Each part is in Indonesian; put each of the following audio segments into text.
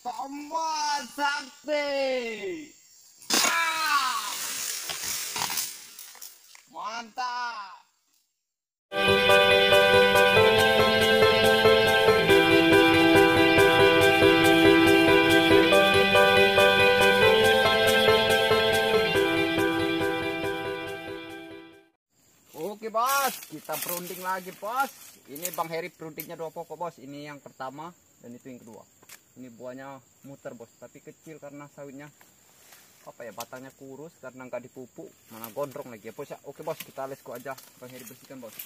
Tomat sakti. Ah! Mantap. Oke bos, kita perunding lagi bos. Ini Bang Heri perundingnya 2 pokok bos. Ini yang pertama dan itu yang kedua. Ini buahnya muter bos, tapi kecil karena sawitnya apa ya, batangnya kurus karena nggak dipupuk, mana gondrong lagi ya bos ya. Oke bos, kita lesku aja Bang Heri bersihkan bos.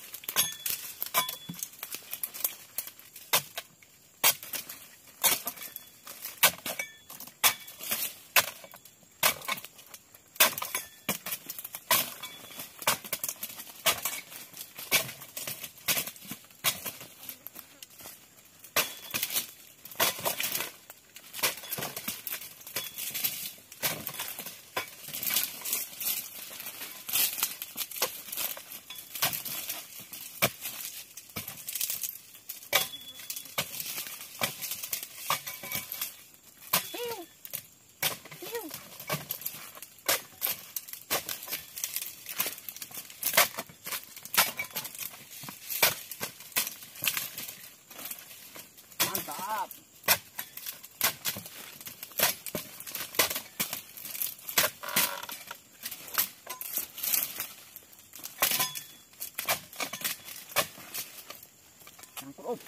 Mantap. Campur om.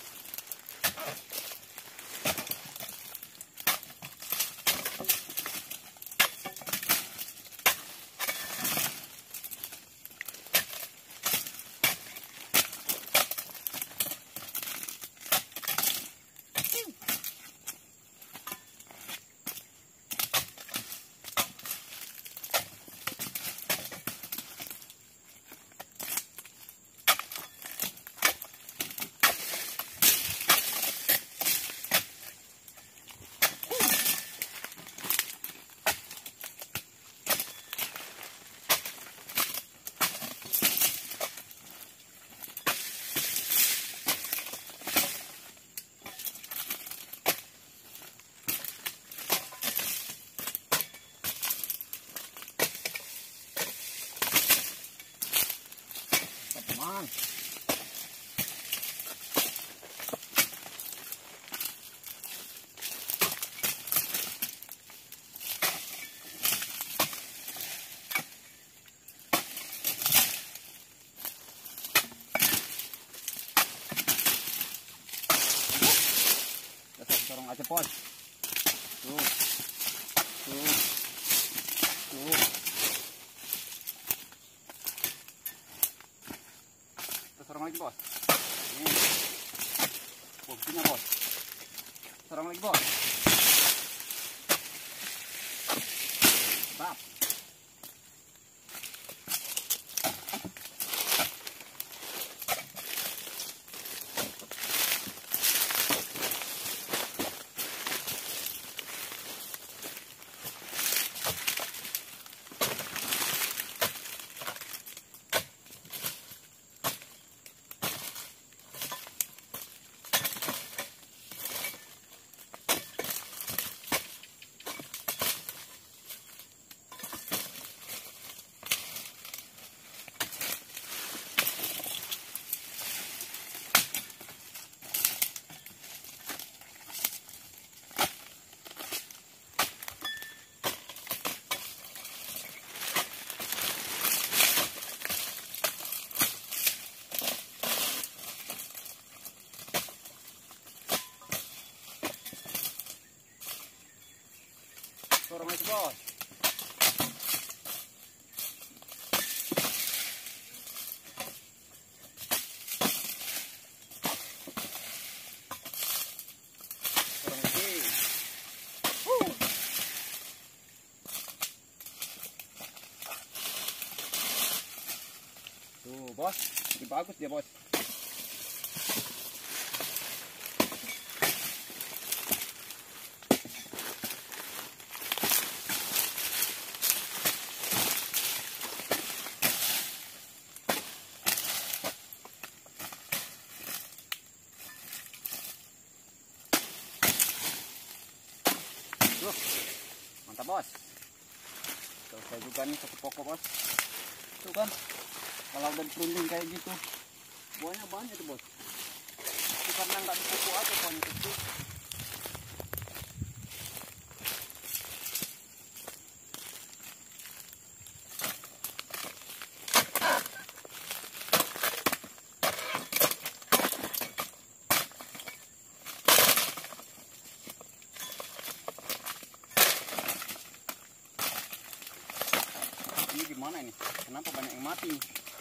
Teman. Kita sorong aja bos. Tuh. Tuh. Tuh. Sorong lagi bos. Ini fungsinya bos. Sorong lagi bos. Stop. Sorong lagi bos. Sorong lagi. Tuh bos, ini bagus dia bos. Mantap bos. Selesai juga nih satu pokok bos. Tuh kan, kalau udah perunding kayak gitu, buahnya banyak tuh bos. Itu karena nggak dipupuk aja pohonnya kecil. Ini gimana ini? Kenapa banyak yang mati?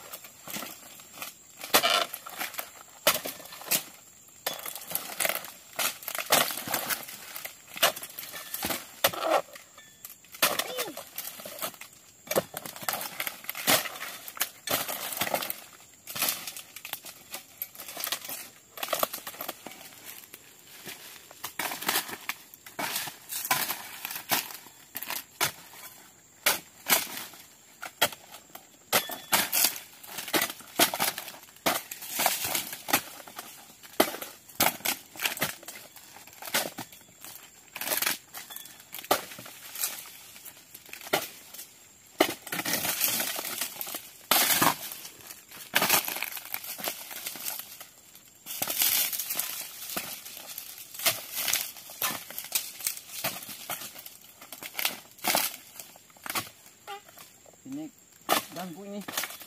Ini ganggu ini.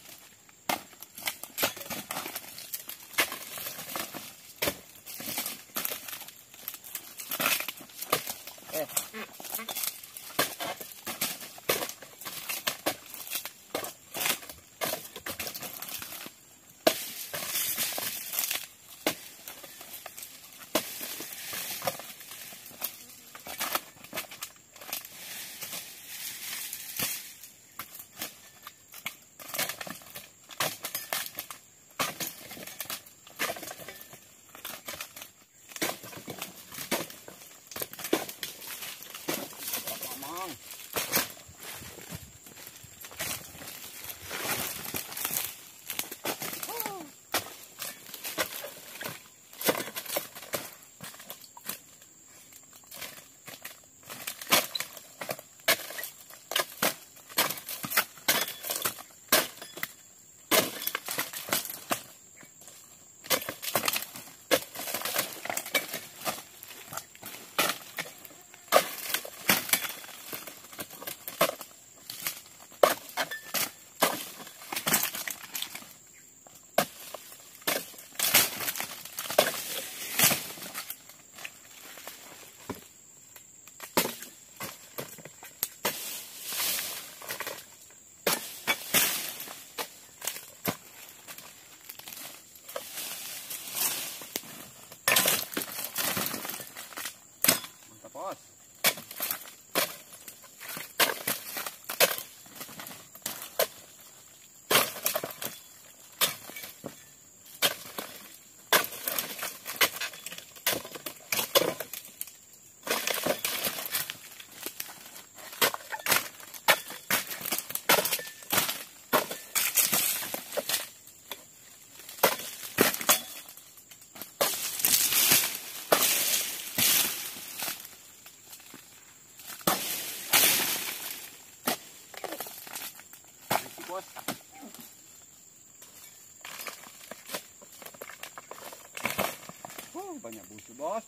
Bos. Banyak busuk bos.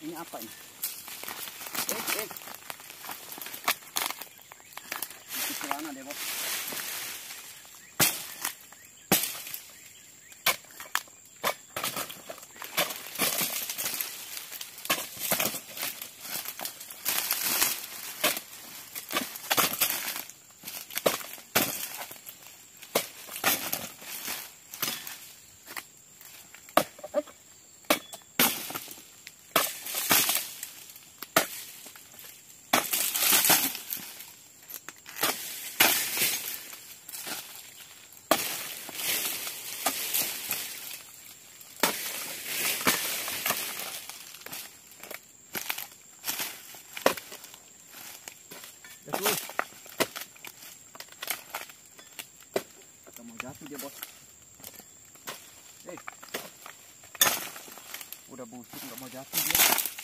Ini apa ini? Ini celana deh bos. Terus kita mau jatuh dia bos. Udah busuk nggak mau jatuh dia.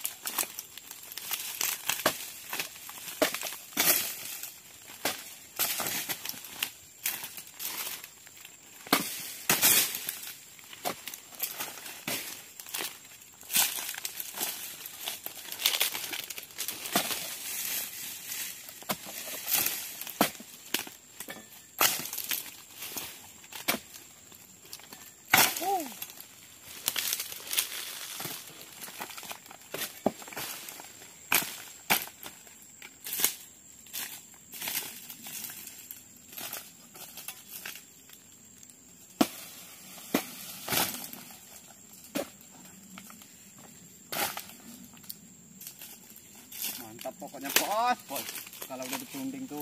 Mantap pokoknya bos. Kalau udah diperunding tuh.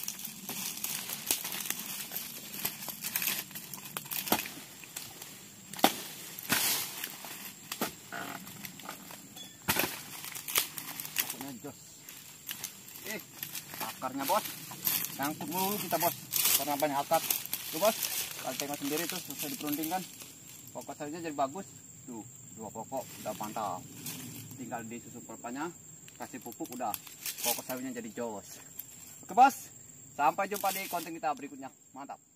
Pokoknya jos. Akarnya bos. Ngangkut dulu kita bos. Karena banyak akar. Tuh bos. Kalau tengok sendiri tuh susah diperunding kan. Pokok saja jadi bagus. Tuh 2 pokok udah mantap. Tinggal disusun pelpanya. Kasih pupuk udah pokok sawitnya jadi jos. Oke bos, sampai jumpa di konten kita berikutnya. Mantap.